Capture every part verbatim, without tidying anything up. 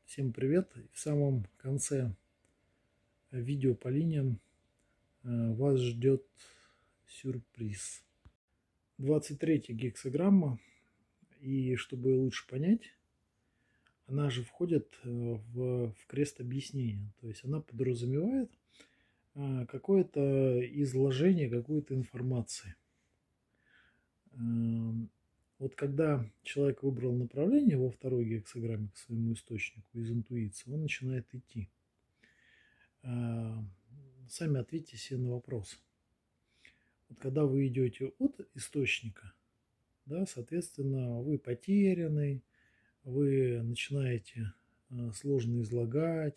Всем привет! В самом конце видео по линиям вас ждет сюрприз. двадцать третья гексаграмма, и чтобы лучше понять, она же входит в, в крест объяснения. То есть она подразумевает какое-то изложение какой-то информации. Вот когда человек выбрал направление во второй гексаграмме к своему источнику из интуиции, он начинает идти. Сами ответьте себе на вопрос. Вот когда вы идете от источника, да, соответственно, вы потерянный, вы начинаете сложно излагать,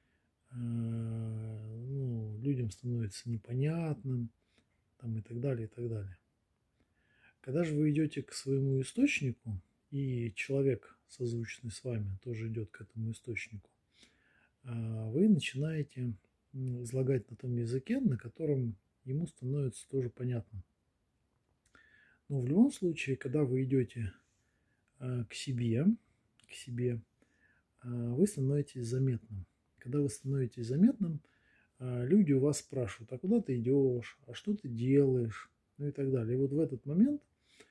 ну, людям становится непонятным, там, и так далее, и так далее. Когда же вы идете к своему источнику, и человек, созвучный с вами, тоже идет к этому источнику, вы начинаете излагать на том языке, на котором ему становится тоже понятно. Но в любом случае, когда вы идете к себе, к себе, вы становитесь заметным. Когда вы становитесь заметным, люди у вас спрашивают: а куда ты идешь, а что ты делаешь, ну и так далее. И вот в этот момент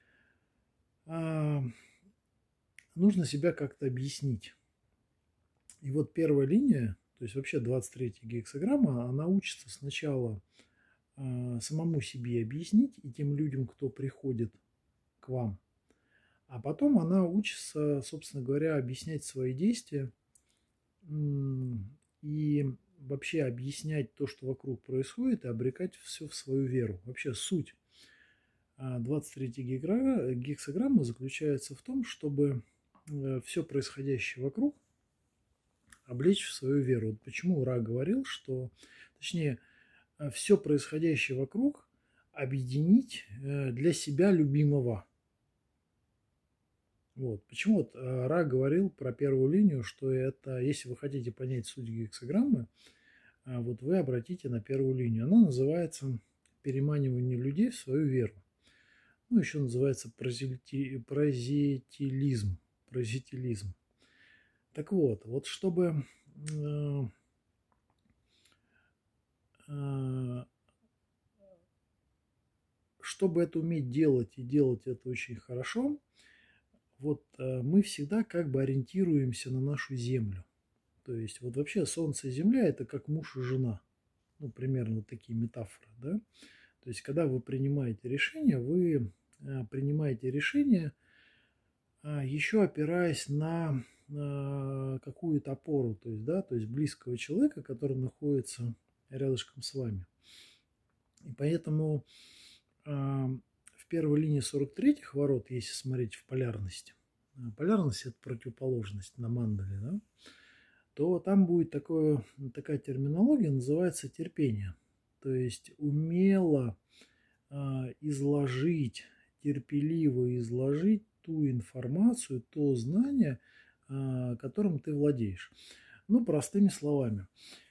нужно себя как-то объяснить. И вот первая линия, то есть вообще двадцать третья гексаграмма, она учится сначала э, самому себе объяснить и тем людям, кто приходит к вам, а потом она учится, собственно говоря, объяснять свои действия и вообще объяснять то, что вокруг происходит, и обрекать все в свою веру. Вообще суть двадцать третьей гексаграммы заключается в том, чтобы все происходящее вокруг облечь в свою веру. Вот почему Ра говорил, что, точнее, все происходящее вокруг объединить для себя любимого. Вот. Почему вот Ра говорил про первую линию, что это, если вы хотите понять суть гексаграммы, вот вы обратите на первую линию. Она называется переманивание людей в свою веру. Ну, еще называется прозетилизм. Прозетилизм. Так вот, вот чтобы, э, э, чтобы это уметь делать и делать это очень хорошо, вот э, мы всегда как бы ориентируемся на нашу Землю. То есть вот вообще Солнце и Земля – это как муж и жена. Ну, примерно вот такие метафоры, да. То есть когда вы принимаете решение, вы э, принимаете решение, э, еще опираясь на какую-то опору, то есть, да, то есть близкого человека, который находится рядышком с вами. И поэтому э, в первой линии сорок третьих ворот, если смотреть в полярности, полярность – это противоположность на мандале, да, то там будет такое, такая терминология, называется терпение. То есть умело э, изложить, терпеливо изложить ту информацию, то знание, которым ты владеешь. Ну, простыми словами.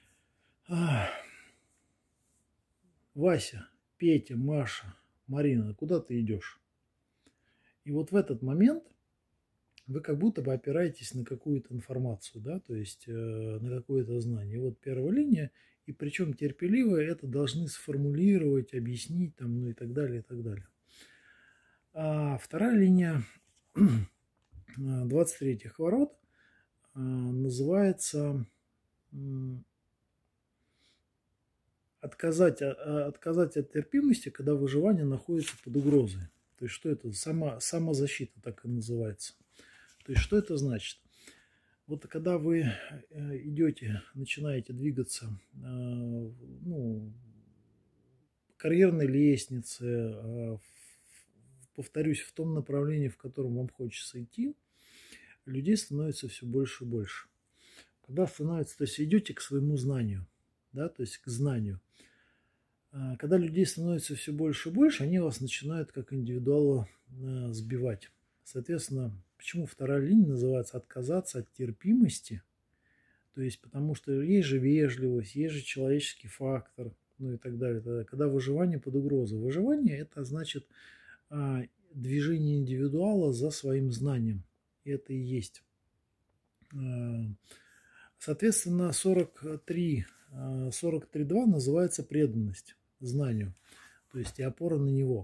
Вася, Петя, Маша, Марина, куда ты идешь? И вот в этот момент вы как будто бы опираетесь на какую-то информацию, да, то есть э, на какое-то знание. И вот первая линия, и причем терпеливо это должны сформулировать, объяснить, там, ну и так далее, и так далее. А вторая линия двадцать третьих ворот называется отказать, отказать от терпимости, когда выживание находится под угрозой. То есть что это? Само, самозащита так и называется. То есть что это значит? Вот когда вы идете, начинаете двигаться, ну, по карьерной лестнице, повторюсь, в том направлении, в котором вам хочется идти, людей становится все больше и больше. Когда становится, то есть идете к своему знанию, да, то есть к знанию. Когда людей становится все больше и больше, они вас начинают как индивидуала сбивать. Соответственно, почему вторая линия называется отказаться от терпимости? То есть потому что есть же вежливость, есть же человеческий фактор, ну и так далее. Когда выживание под угрозой. Выживание – это значит движение индивидуала за своим знанием. И это и есть Соответственно, сорок три, сорок три два называется преданность знанию, то есть и опора на него.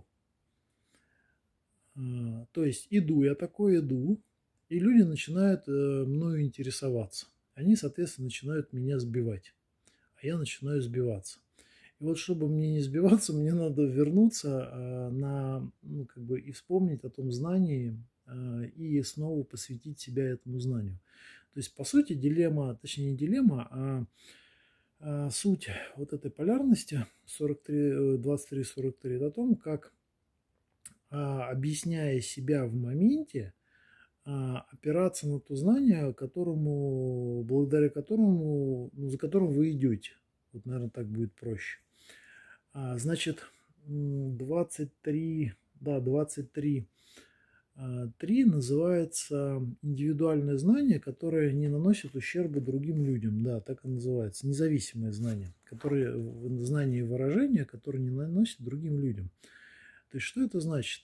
То есть иду я такой, иду, и люди начинают мною интересоваться. Они, соответственно, начинают меня сбивать, а я начинаю сбиваться. И вот чтобы мне не сбиваться, мне надо вернуться на, ну, как бы и вспомнить о том знании, и снова посвятить себя этому знанию. То есть, по сути, дилемма, точнее не дилемма, а, а суть вот этой полярности сорок три, двадцать три сорок три, это о том, как, а, объясняя себя в моменте, а, опираться на то знание, которому, благодаря которому, ну, за которым вы идете. Вот, наверное, так будет проще. А, значит, двадцать три, да, двадцать три три называется индивидуальное знание, которое не наносит ущерба другим людям. Да, так и называется. Независимое знание, которое, знание и выражение, которое не наносит другим людям. То есть, что это значит?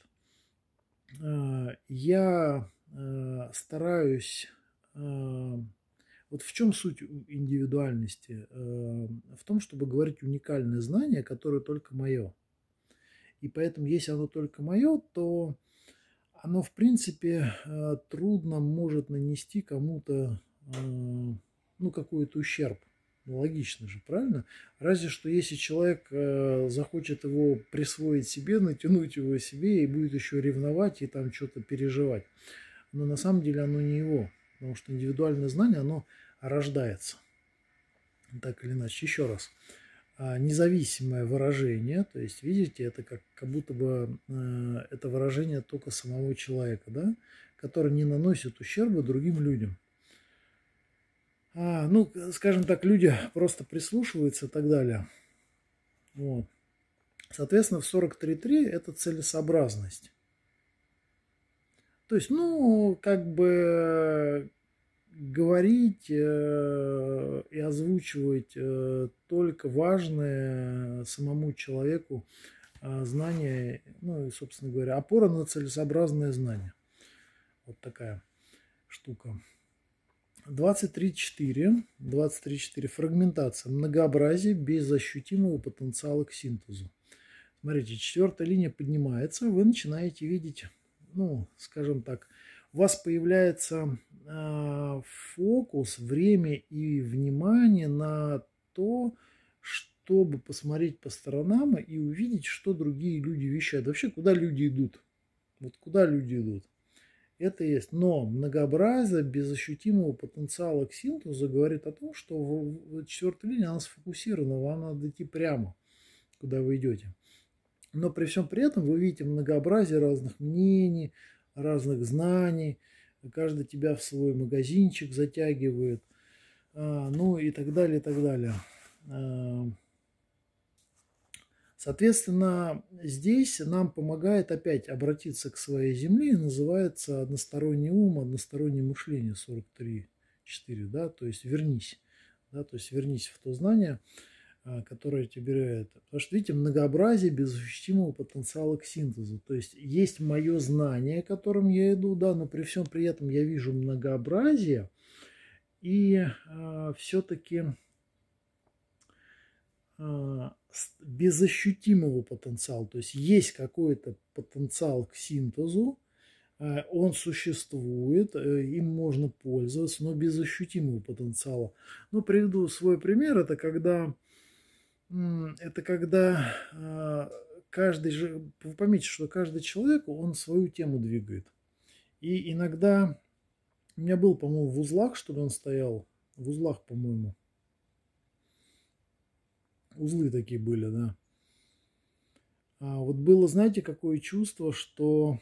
Я стараюсь... Вот в чем суть индивидуальности? В том, чтобы говорить уникальное знание, которое только мое. И поэтому, если оно только мое, то оно, в принципе, трудно может нанести кому-то, ну, какой-то ущерб. Ну, логично же, правильно? Разве что если человек захочет его присвоить себе, натянуть его себе и будет еще ревновать и там что-то переживать. Но на самом деле оно не его, потому что индивидуальное знание, оно рождается. Так или иначе, еще раз. Независимое выражение, то есть, видите, это как, как будто бы э, это выражение только самого человека, да, который не наносит ущерба другим людям. А, ну, скажем так, люди просто прислушиваются и так далее. Вот. Соответственно, в сорок три три это целесообразность. То есть, ну, как бы говорить э, и озвучивать э, только важное самому человеку э, знание, ну и, собственно говоря, опора на целесообразное знание. Вот такая штука. двадцать три четыре. двадцать три четыре. Фрагментация. Многообразие без ощутимого потенциала к синтезу. Смотрите, четвертая линия поднимается, вы начинаете видеть, ну, скажем так, у вас появляется э, фокус, время и внимание на то, чтобы посмотреть по сторонам и увидеть, что другие люди вещают. Вообще, куда люди идут? Вот куда люди идут? Это есть. Но многообразие без ощутимого потенциала к синтезу говорит о том, что в четвертой линии она сфокусирована, вам надо идти прямо, куда вы идете. Но при всем при этом вы видите многообразие разных мнений, разных знаний, каждый тебя в свой магазинчик затягивает, ну и так далее, и так далее. Соответственно, здесь нам помогает опять обратиться к своей земле, и называется односторонний ум, одностороннее мышление сорок три четыре, да, то есть вернись, да, то есть вернись в то знание, которое тебе это. Потому что, видите, многообразие без ощутимого потенциала к синтезу. То есть есть мое знание, которым я иду, да, но при всем при этом я вижу многообразие, и э, все-таки э, без ощутимого потенциала. То есть есть какой-то потенциал к синтезу, э, он существует, э, им можно пользоваться, но без ощутимого потенциала. Ну, приведу свой пример. Это когда Это когда каждый же, вы поймите, что каждый человек, он свою тему двигает. И иногда, у меня был, по-моему, в узлах, что ли, он стоял, в узлах, по-моему, узлы такие были, да. А вот было, знаете, какое чувство, что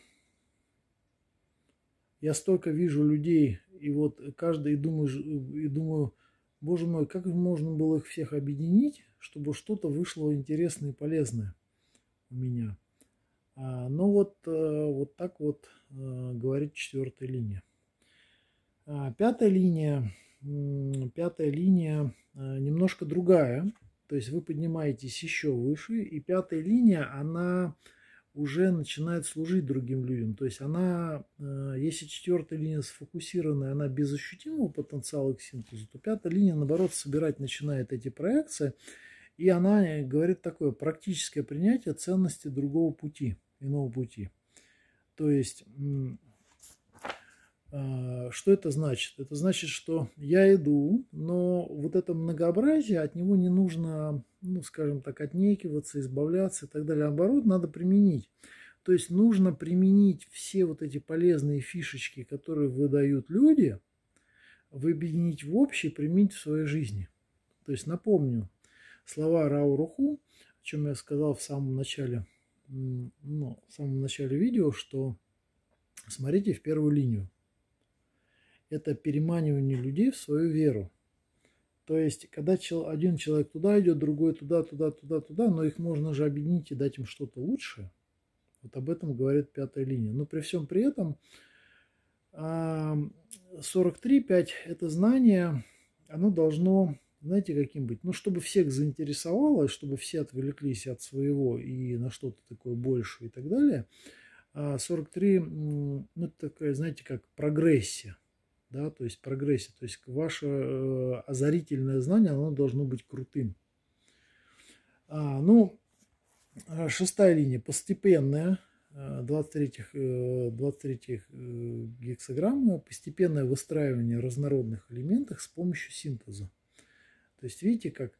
я столько вижу людей, и вот каждый, и думаю, и думаю, боже мой, как можно было их всех объединить, чтобы что-то вышло интересное и полезное у меня. А, ну вот, вот так вот говорит четвертая линия. А, пятая линия, пятая линия немножко другая. То есть вы поднимаетесь еще выше, и пятая линия, она уже начинает служить другим людям. То есть она, если четвертая линия сфокусированная, она без ощутимого потенциала к синтезу, то пятая линия, наоборот, собирать начинает эти проекции. И она говорит такое: практическое принятие ценности другого пути, иного пути. То есть, что это значит? Это значит, что я иду, но вот это многообразие, от него не нужно, ну, скажем так, отнекиваться, избавляться и так далее. Наоборот, надо применить. То есть нужно применить все вот эти полезные фишечки, которые выдают люди, объединить в общий, применить в своей жизни. То есть напомню слова Рао Руху, о чем я сказал в самом начале, ну, в самом начале видео, что смотрите в первую линию. Это переманивание людей в свою веру. То есть, когда один человек туда идет, другой туда, туда, туда, туда, но их можно же объединить и дать им что-то лучшее. Вот об этом говорит пятая линия. Но при всем при этом сорок три пять это знание, оно должно, знаете, каким быть? Ну, чтобы всех заинтересовало, чтобы все отвлеклись от своего и на что-то такое большее и так далее. сорок три, ну, это такая, знаете, как прогрессия. Да, то есть прогрессия, то есть ваше э, озарительное знание, оно должно быть крутым. А, ну, шестая линия постепенная, двадцать третья гексаграмма, постепенное выстраивание разнородных элементов с помощью синтеза. То есть видите, как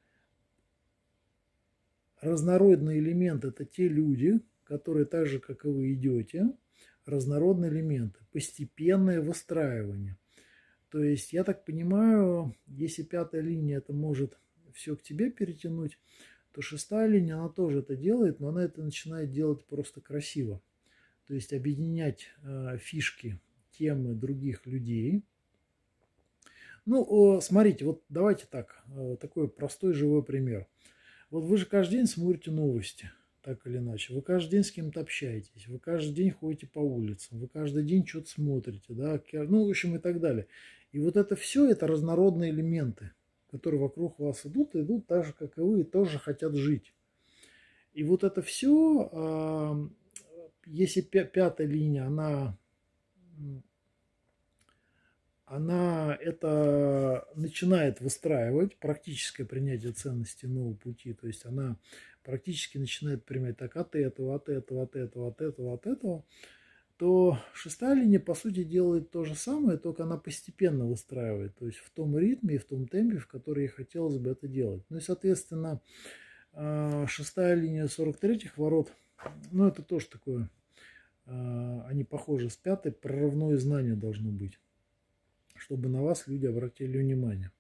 разнородные элементы — это те люди, которые так же, как и вы, идете, разнородные элементы, постепенное выстраивание. То есть, я так понимаю, если пятая линия это может все к тебе перетянуть, то шестая линия, она тоже это делает, но она это начинает делать просто красиво. То есть, объединять э, фишки, темы других людей. Ну, смотрите, вот давайте так, э, такой простой живой пример. Вот вы же каждый день смотрите новости, так или иначе. Вы каждый день с кем-то общаетесь, вы каждый день ходите по улицам, вы каждый день что-то смотрите, да, ну, в общем, и так далее. И вот это все, это разнородные элементы, которые вокруг вас идут, идут так же, как и вы, и тоже хотят жить. И вот это все, если пятая линия, она, она это начинает выстраивать, практическое принятие ценности нового пути, то есть она практически начинает принимать так от этого, от этого, от этого, от этого, от этого, то шестая линия, по сути, делает то же самое, только она постепенно выстраивает, то есть в том ритме и в том темпе, в который ей хотелось бы это делать. Ну и, соответственно, шестая линия сорок третьих ворот, ну это тоже такое, они похожи с пятой, прорывное знание должно быть, чтобы на вас люди обратили внимание.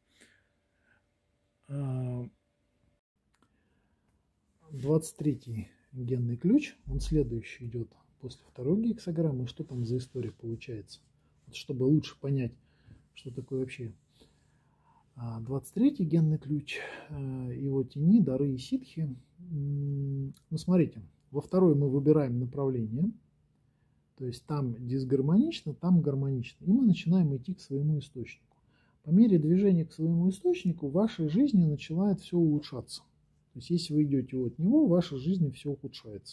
двадцать третий генный ключ, он следующий идет после второй гексаграммы. Что там за история получается? Вот чтобы лучше понять, что такое вообще двадцать третий генный ключ, его тени, дары и ситхи. Ну, смотрите, во второй мы выбираем направление, то есть там дисгармонично, там гармонично, и мы начинаем идти к своему источнику. По мере движения к своему источнику в вашей жизни начинает все улучшаться. То есть если вы идете от него, в вашей жизни все ухудшается.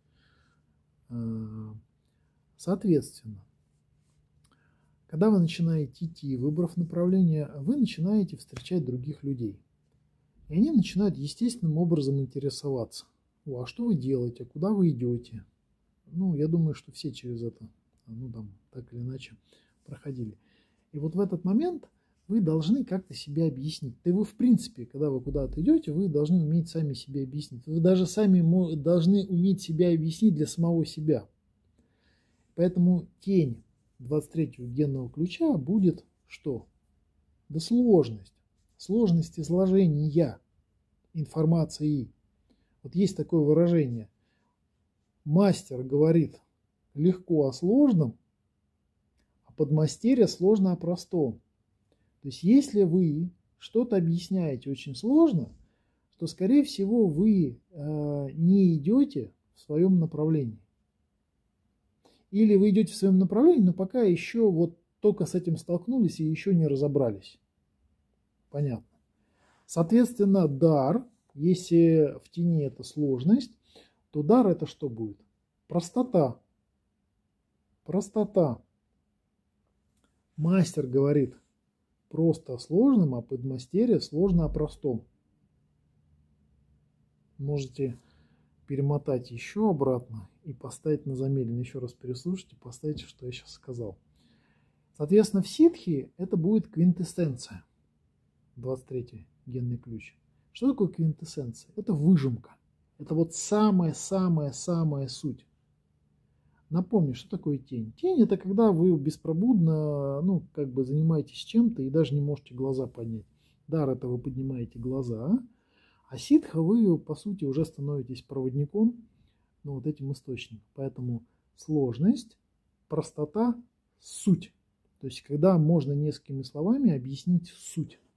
Соответственно, когда вы начинаете идти, выбрав направление, вы начинаете встречать других людей. И они начинают естественным образом интересоваться. О, а что вы делаете? Куда вы идете? Ну, я думаю, что все через это, ну, там, так или иначе проходили. И вот в этот момент вы должны как-то себе объяснить. Да вы, в принципе, когда вы куда-то идете, вы должны уметь сами себе объяснить. Вы даже сами должны уметь себя объяснить для самого себя. Поэтому тень двадцать третьего генного ключа будет что? Да сложность. Сложность изложения информации. Вот есть такое выражение. Мастер говорит легко о сложном, а подмастерье сложно о простом. То есть, если вы что-то объясняете очень сложно, то, скорее всего, вы э, не идете в своем направлении. Или вы идете в своем направлении, но пока еще вот только с этим столкнулись и еще не разобрались. Понятно. Соответственно, дар, если в тени это сложность, то дар это что будет? Простота. Простота. Мастер говорит просто о сложном, а подмастерье сложно о простом. Можете перемотать еще обратно и поставить на замедленно, еще раз переслушать и поставить, что я сейчас сказал. Соответственно, в ситхи это будет квинтэссенция. двадцать третий генный ключ. Что такое квинтэссенция? Это выжимка. Это вот самая-самая-самая суть. Напомню, что такое тень. Тень — это когда вы беспробудно, ну, как бы занимаетесь чем-то и даже не можете глаза поднять. Дар — это вы поднимаете глаза, а ситха вы, по сути, уже становитесь проводником, ну, вот этим источником. Поэтому сложность, простота, суть. То есть, когда можно несколькими словами объяснить суть.